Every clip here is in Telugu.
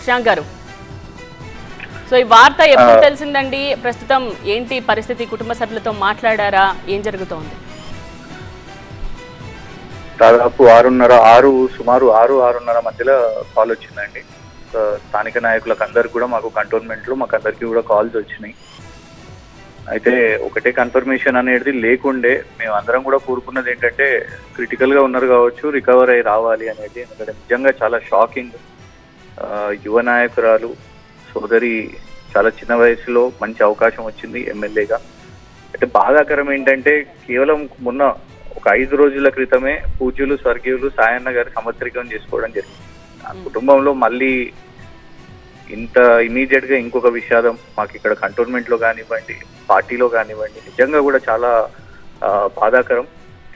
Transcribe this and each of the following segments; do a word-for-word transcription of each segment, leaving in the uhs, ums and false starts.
కృషాంక్ గారు, సో ఈ వార్త ఎప్పుడు తెలిసిందండి? ప్రస్తుతం ఏంటి పరిస్థితి? కుటుంబ సభ్యులతో మాట్లాడారా? ఏం జరుగుతోంది? దాదాపు ఆరున్నర ఆరు సుమారు ఆరు ఆరున్నర మధ్యలో కాల్ వచ్చిందండి. స్థానిక నాయకులకు అందరికి కూడా, మాకు కంటోన్మెంట్లో మాకు అందరికీ కూడా కాల్స్ వచ్చినాయి. అయితే ఒకటే కన్ఫర్మేషన్ అనేది లేకుండే, మేము అందరం కూడా కోరుకున్నది ఏంటంటే క్రిటికల్గా ఉన్నారు కావచ్చు, రికవర్ అయ్యి రావాలి అనేది. ఎందుకంటే నిజంగా చాలా షాకింగ్. యువ నాయకురాలు సోదరి చాలా చిన్న వయసులో మంచి అవకాశం వచ్చింది ఎమ్మెల్యేగా. అయితే బాధాకరం ఏంటంటే కేవలం మొన్న ఒక ఐదు రోజుల క్రితమే పూజ్యులు స్వర్గీయులు సాయన్న గారి సంవత్సరికం చేసుకోవడం జరిగింది. ఆ కుటుంబంలో మళ్ళీ ఇంత ఇమీడియట్ గా ఇంకొక విషాదం మాకు ఇక్కడ కంటోన్మెంట్ లో కానివ్వండి, పార్టీలో కానివ్వండి, నిజంగా కూడా చాలా బాధాకరం,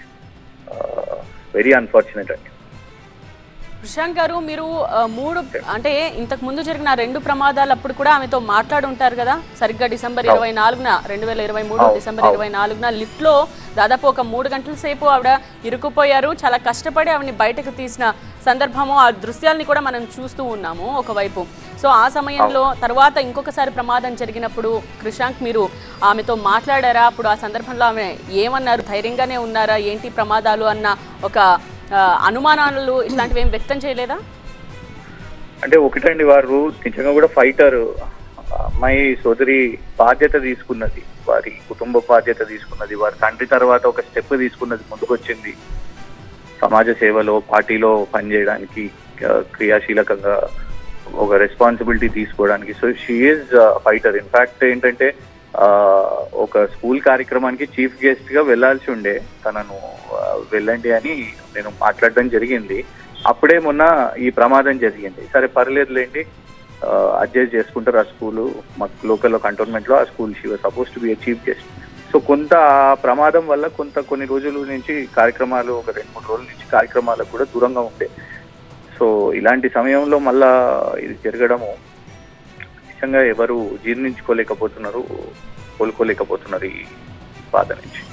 వెరీ అన్ఫార్చునేట్ అండి. కృషాంక్ గారు, మీరు మూడు అంటే ఇంతకు ముందు జరిగిన రెండు ప్రమాదాలు అప్పుడు కూడా ఆమెతో మాట్లాడుంటారు కదా, సరిగ్గా డిసెంబర్ ఇరవై నాలుగున రెండు వేల ఇరవై మూడు డిసెంబర్ ఇరవై నాలుగున లిఫ్ట్ లో దాదాపు ఒక మూడు గంటల సేపు ఆవిడ ఇరుక్కుపోయారు. చాలా కష్టపడి ఆవిడని బయటకు తీసిన సందర్భము, ఆ దృశ్యాలని కూడా మనం చూస్తూ ఉన్నాము ఒకవైపు. సో ఆ సమయంలో తర్వాత ఇంకొకసారి ప్రమాదం జరిగినప్పుడు కృషాంక్ మీరు ఆమెతో మాట్లాడారా? అప్పుడు ఆ సందర్భంలో ఆమె ఏమన్నారు? ధైర్యంగానే ఉన్నారా? ఏంటి ప్రమాదాలు అన్న ఒక అనుమానాలు ఇట్లాంటివి ఏం వ్యక్తం చేయలేదా? అంటే ఒకటండి, వారు నిజంగా కూడా ఫైటర్. అమ్మాయి సోదరి బాధ్యత తీసుకున్నది, వారి కుటుంబ బాధ్యత తీసుకున్నది, వారి తండ్రి తర్వాత ఒక స్టెప్ తీసుకున్నది, ముందుకొచ్చింది సమాజ సేవలో పార్టీలో పనిచేయడానికి, క్రియాశీలకంగా ఒక రెస్పాన్సిబిలిటీ తీసుకోవడానికి. So she is fighter. In fact ఏంటంటే ఒక స్కూల్ కార్యక్రమానికి చీఫ్ గెస్ట్ గా వెళ్లాల్సి ఉండే, తనను వెళ్ళండి అని నేను మాట్లాడడం జరిగింది. అప్పుడే మొన్న ఈ ప్రమాదం జరిగింది. సరే పర్లేదులేండి, అడ్జస్ట్ చేసుకుంటారు. ఆ స్కూలు మాకు లోకల్లో కంటోన్మెంట్ లో ఆ school she was suppose to be a chief guest. So కొంత ప్రమాదం వల్ల కొంత కొన్ని రోజుల నుంచి కార్యక్రమాలు, ఒక రెండు మూడు రోజుల నుంచి కార్యక్రమాలకు కూడా దూరంగా ఉండే. సో ఇలాంటి సమయంలో మళ్ళా ఇది జరగడము నిజంగా ఎవరు జీర్ణించుకోలేకపోతున్నారు, కోలుకోలేకపోతున్నారు ఈ బాధ నుంచి.